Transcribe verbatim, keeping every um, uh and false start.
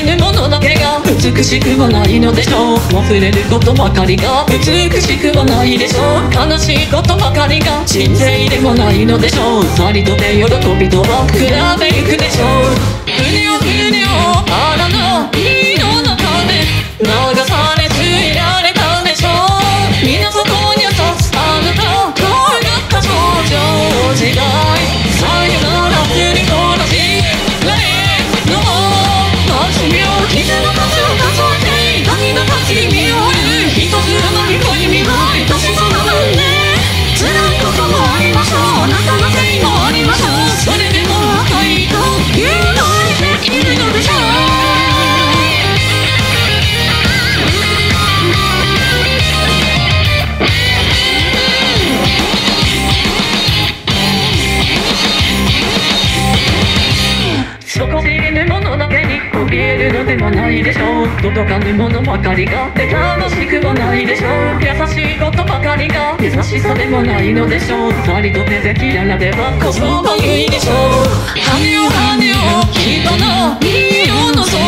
ぎぬものだけが美しくはないのでしょう。忘れることばかりが美しくはないでしょう。悲しいことばかりが人生でもないのでしょう。さりとて喜びとは比べゆくでしょう。船を船をあらの海の中で流されついられたでしょう。皆そこにさすあなた恋だった少女時代。さよならするこの時の足を傷の数を数えて痛みの勝ち見終わる一つの恋に見舞い年その分ね。辛いこともありましょう、仲間せいもありましょう。それでも赤いというのにできるのでしょう。底知れぬものだけに怯えるのでもないでしょう。届かぬものばかりが楽しくもないでしょう。優しいことばかりが優しさでもないのでしょう。さりとて赤裸々ではこそがゆいでしょう。羽を羽を人の色の空